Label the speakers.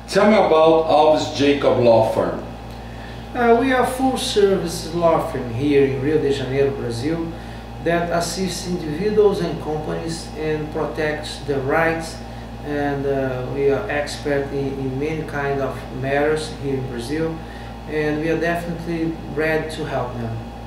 Speaker 1: Tell me about Alves Jacob Law Firm.
Speaker 2: We are a full-service law firm here in Rio de Janeiro, Brazil, that assists individuals and companies and protects the rights, and we are expert in many kind of matters here in Brazil, and we are definitely ready to help them.